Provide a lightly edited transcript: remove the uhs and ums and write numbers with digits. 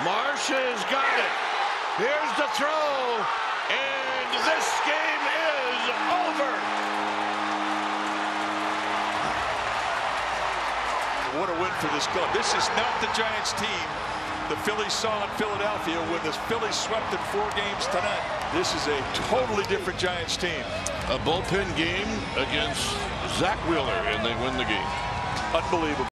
Marsh has got it. Here's the throw, and this game is over. What a win for this club. This is not the Giants team the Phillies saw in Philadelphia when the Phillies swept in 4 games tonight. This is a totally different Giants team. A bullpen game against Zach Wheeler, and they win the game. Unbelievable.